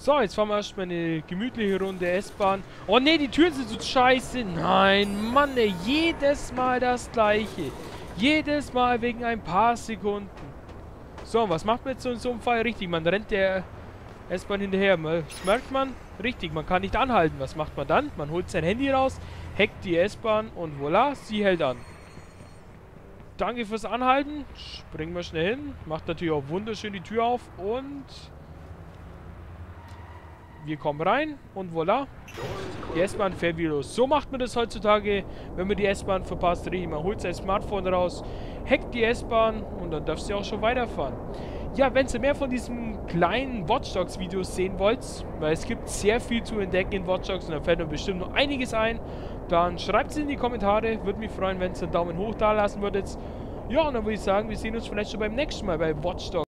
So, jetzt fahren wir erstmal eine gemütliche Runde S-Bahn. Oh ne, die Türen sind so scheiße. Nein, Mann, ey, jedes Mal das gleiche. Jedes Mal wegen ein paar Sekunden. So, was macht man jetzt in so einem Fall? Richtig, man rennt der S-Bahn hinterher. Das merkt man? Richtig, man kann nicht anhalten. Was macht man dann? Man holt sein Handy raus, hackt die S-Bahn und voilà, sie hält an. Danke fürs Anhalten. Springen wir schnell hin. Macht natürlich auch wunderschön die Tür auf und wir kommen rein und voilà. Die S-Bahn fährt wieder los. So macht man das heutzutage, wenn man die S-Bahn verpasst. Richtig, man holt sein Smartphone raus, hackt die S-Bahn und dann darf sie auch schon weiterfahren. Ja, wenn ihr mehr von diesen kleinen Watch Dogs Videos sehen wollt, weil es gibt sehr viel zu entdecken in Watch Dogs und da fällt mir bestimmt noch einiges ein, dann schreibt es in die Kommentare. Würde mich freuen, wenn ihr einen Daumen hoch da lassen würdet. Ja, und dann würde ich sagen, wir sehen uns vielleicht schon beim nächsten Mal bei Watch Dogs.